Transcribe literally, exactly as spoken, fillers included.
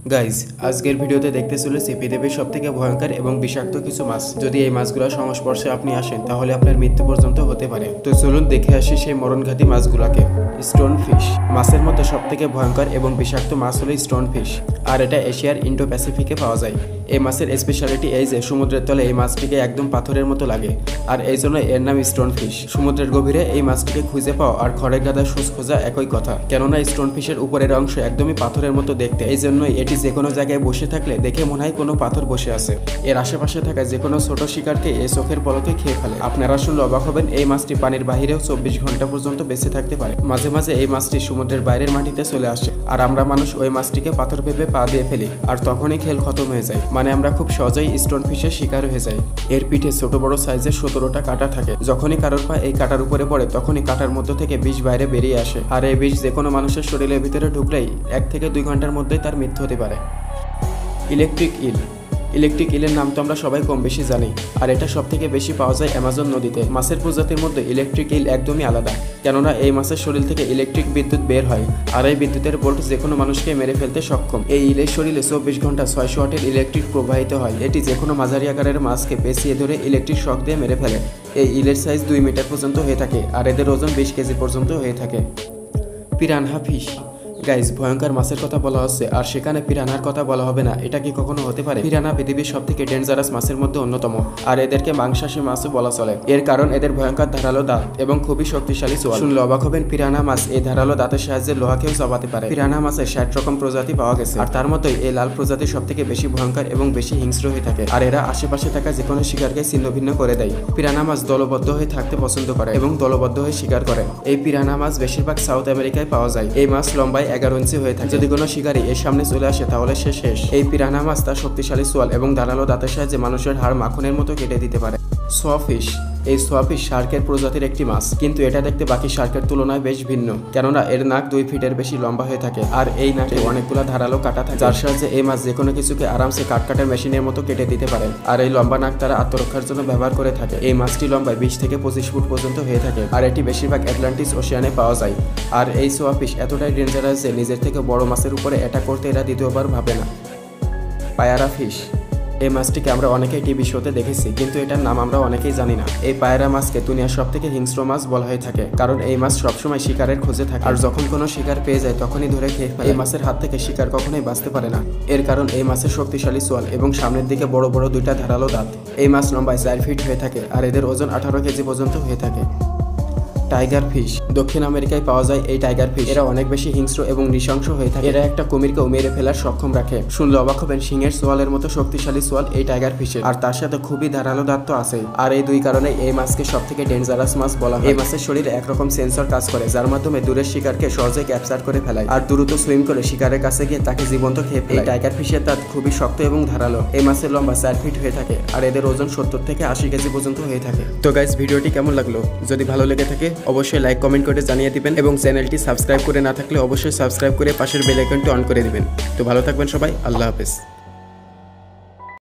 Guys আজকের ভিডিওতে দেখতে চলেছি পৃথিবীর সবথেকে ভয়ঙ্কর এবং বিষাক্ত কিছু মাছ। যদি এই মাছগুলোর সংস্পর্শে আপনি আসেন তাহলে আপনার মৃত্যু পর্যন্ত হতে পারে। তো চলুন দেখে আসি সেই মরণঘাতী মাছগুলোকে। স্টোন ফিশ মাছের মধ্যে সবথেকে ভয়ঙ্কর এবং বিষাক্ত মাছ হলো স্টোন ফিশ, আর এটা এশিয়ার ইন্ডো প্যাসিফিকে পাওয়া যায়। এই মাছের স্পেশালিটি এই যে সমুদ্রের তলে এই মাছটিকে একদম পাথরের মতো লাগে, আর এই জন্য এর নাম স্টোন ফিশ। সমুদ্রের গভীরে এই মাছটিকে খুঁজে পাওয়া আর খড়ের গাদায় সুচ খোঁজা একই কথা, কেননা স্টোন ফিশের উপরের অংশ একদমই পাথরের মতো দেখতে। এই জন্যই এটি যে কোনো জায়গায় বসে থাকলে দেখে মনে হয় কোনো পাথর বসে আছে। এর আশেপাশে থাকা যে কোনো ছোট শিকারকে এই চোখের পলকে খেয়ে ফেলে। আপনারা শুনলে অবাক হবেন, এই মাছটি পানির বাহিরেও চব্বিশ ঘন্টা পর্যন্ত বেঁচে থাকতে পারে। মাঝে মাঝে এই মাছটি সমুদ্রের বাইরের মাটিতে চলে আসে, আর আমরা মানুষ ওই মাছটিকে পাথর ভেবে পা দিয়ে ফেলি, আর তখনই খেল খতম হয়ে যায়। মানে আমরা খুব সহজেই স্টোন ফিশের শিকার হয়ে যাই। এর পিঠে ছোট বড় সাইজের সতেরোটা কাঁটা থাকে। যখনই কারোর পা এই কাঁটার উপরে পড়ে তখনই কাঁটার মধ্য থেকে বিষ বাইরে বেরিয়ে আসে, আর এই বিষ যে কোনো মানুষের শরীরের ভিতরে ঢুকলেই এক থেকে দুই ঘন্টার মধ্যেই তার মৃত্যু হতে পারে। ইলেকট্রিক ইল ইলেকট্রিক ইলের নাম তো আমরা সবাই কম বেশি জানি, আর এটা সব থেকে বেশি পাওয়া যায় অ্যামাজন নদীতে। মাছের প্রজাতির মধ্যে ইলেকট্রিক ইল একদমই আলাদা, কেননা এই মাছের শরীর থেকে ইলেকট্রিক বিদ্যুৎ বের হয়, আর এই বিদ্যুতের বোল্ট যে কোনো মানুষকে মেরে ফেলতে সক্ষম। এই ইলের শরীরে চব্বিশ ঘন্টা ছয়শো ওয়াটের ইলেকট্রিক প্রবাহিত হয়। এটি যে কোনো মাঝারি আকারের মাছকে পেঁচিয়ে ধরে ইলেকট্রিক শক দিয়ে মেরে ফেলে। এই ইলের সাইজ দুই মিটার পর্যন্ত হয়ে থাকে, আর এদের ওজন বিশ কেজি পর্যন্ত হয়ে থাকে। পিরানহা ফিশ গাইজ, ভয়ঙ্কর মাছের কথা বলা হচ্ছে আর সেখানে পিরানহার কথা বলা হবে না, এটা কি কখনো হতে পারে? পিরানহা পৃথিবীর সব থেকে ডেঞ্জারাস মাছের মধ্যে অন্যতম, আর এদেরকে মাংসাশী মাছও বলা চলে। এর কারণ এদের ভয়ঙ্কর ধারালো দাঁত এবং খুবই শক্তিশালী চোয়াল। শুনলে অবাক হবেন, পিরানহা মাছ এই ধারালো দাঁতের সাহায্যে লোহাকেও চাবাতে পারে। পিরানহা মাছের ষাট রকম প্রজাতি পাওয়া গেছে, আর তার মধ্যে এই লাল প্রজাতি সব থেকে বেশি ভয়ঙ্কর এবং বেশি হিংস্র হয়ে থাকে, আর এরা আশেপাশে থাকা যে কোনো শিকারকে ছিন্ন ভিন্ন করে দেয়। পিরানহা মাছ দলবদ্ধ হয়ে থাকতে পছন্দ করে এবং দলবদ্ধ হয়ে শিকার করে। এই পিরানহা মাছ বেশিরভাগ সাউথ আমেরিকায় পাওয়া যায়। এই মাছ লম্বায় এগারো ইঞ্চি হয়ে থাকে। যদি কোনো শিকারী এর সামনে চলে আসে তাহলে সে শেষ। এই পিরানহা মাছ তার শক্তিশালী চোয়াল এবং ধারালো দাঁতের সাহায্যে মানুষের হাড় মাখনের মতো কেটে দিতে পারে। সোয়াফিশ এই সোয়াফিশ শার্কের প্রজাতির একটি মাছ, কিন্তু এটা দেখতে বাকি শার্কের তুলনায় বেশ ভিন্ন, কেননা এর নাক দুই ফিটের বেশি লম্বা হয়ে থাকে, আর এই নাকে অনেকগুলো ধারালো কাটা থাকে, যার সাহায্যে এই মাছ যে কোনো কিছুকে আরামসে কাট কাটার মেশিনের মতো কেটে দিতে পারে। আর এই লম্বা নাক তারা আত্মরক্ষার জন্য ব্যবহার করে থাকে। এই মাছটি লম্বায় বিশ থেকে পঁচিশ ফুট পর্যন্ত হয়ে থাকে, আর এটি বেশিরভাগ আটলান্টিক ওশিয়ানে পাওয়া যায়। আর এই সোয়াফিশ এতটাই ডেঞ্জারাস যে নিজের থেকে বড় মাছের উপরে অ্যাটাক করতে এরা দ্বিতীয়বার ভাবে না। পায়রা ফিশ এই মাছটিকে আমরা অনেকেই টিভি শোতে দেখেছি, কিন্তু এটার নাম আমরা অনেকেই জানি না। এই পায়রা মাছকে দুনিয়ার সব থেকে হিংস্র মাছ বলা হয়ে থাকে, কারণ এই মাছ সবসময় শিকারের খোঁজে থাকে, আর যখন কোনো শিকার পেয়ে যায় তখনই ধরে খেয়ে ফেলে। এই মাছের হাত থেকে শিকার কখনোই বাঁচতে পারে না। এর কারণ এই মাছের শক্তিশালী চোয়াল এবং সামনের দিকে বড় বড় দুইটা ধারালো দাঁত। এই মাছ লম্বায় চার ফিট হয়ে থাকে, আর এদের ওজন আঠারো কেজি পর্যন্ত হয়ে থাকে। টাইগার ফিশ দক্ষিণ আমেরিকায় পাওয়া যায়। এই টাইগার ফিশ এরা অনেক বেশি হিংস্র এবং নৃশংস হয়ে থাকে। এরা একটা কুমিরকে মেরে ফেলার সক্ষম রাখে। শুনলে অবাক হবেন, সিংহের সোয়ালের মতো শক্তিশালী সোয়াল এই টাইগার ফিশের, আর তার সাথে খুবই ধারালো দাঁত তো আছে। আর এই দুই কারণে এই মাছকে সব থেকে ডেঞ্জারাস মাছ বলা হয়। এই মাছের শরীরে একরকম সেন্সর কাজ করে, যার মাধ্যমে দূরের শিকারকে সহজে ক্যাপচার করে ফেলায়, আর দ্রুত সুইম করে শিকারের কাছে গিয়ে তাকে জীবন্ত খেয়ে ফেলে। এই টাইগার ফিশের দাঁত খুবই শক্ত এবং ধারালো। এই মাছের লম্বা চার ফিট হয়ে থাকে, আর এদের ওজন সত্তর থেকে আশি কেজি পর্যন্ত হয়ে থাকে। তো গাইস, ভিডিওটি কেমন লাগলো? যদি ভালো লেগে থাকে অবশ্যই লাইক কমেন্ট করে জানিয়ে দিবেন, এবং চ্যানেলটি সাবস্ক্রাইব করে না থাকলে অবশ্যই সাবস্ক্রাইব করে পাশের বেল আইকনটি অন করে দিবেন। তো ভালো থাকবেন সবাই, আল্লাহ হাফেজ।